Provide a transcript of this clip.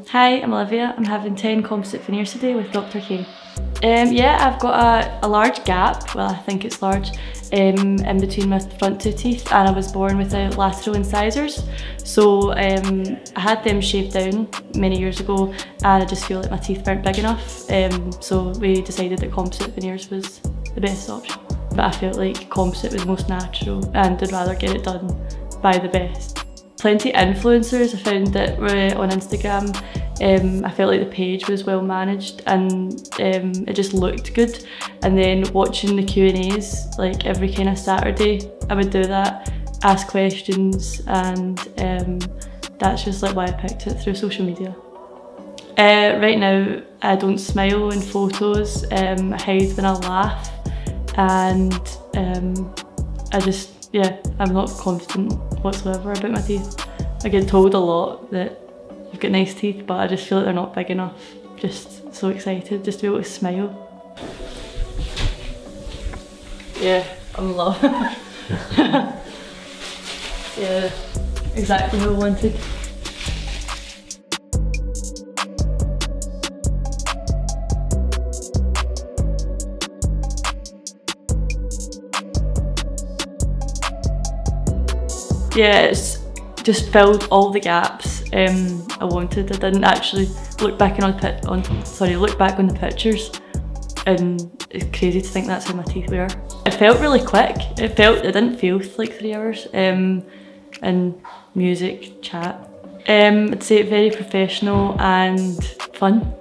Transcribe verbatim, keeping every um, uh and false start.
Hi, I'm Olivia. I'm having ten composite veneers today with Doctor K. Um, yeah, I've got a, a large gap, well I think it's large, um, in between my front two teeth, and I was born without lateral incisors. So um, I had them shaved down many years ago and I just feel like my teeth weren't big enough. Um, so we decided that composite veneers was the best option. But I felt like composite was most natural and I'd rather get it done by the best. Plenty of influencers. I found that were on Instagram. Um, I felt like the page was well managed and um, it just looked good. And then watching the Q and A's like every kind of Saturday, I would do that, ask questions, and um, that's just like why I picked it through social media. Uh, right now, I don't smile in photos. Um, I hide when I laugh, and um, I just, yeah, I'm not confident whatsoever about my teeth. I get told a lot that I've got nice teeth, but I just feel like they're not big enough. Just so excited just to be able to smile. Yeah, I'm in love. Yeah, exactly what I wanted. Yeah, it's just filled all the gaps um, I wanted. I didn't actually look back on the on sorry look back on the pictures, and it's crazy to think that's how my teeth were. It felt really quick. It felt it didn't feel like three hours. Um, and music, chat. Um, I'd say very professional and fun.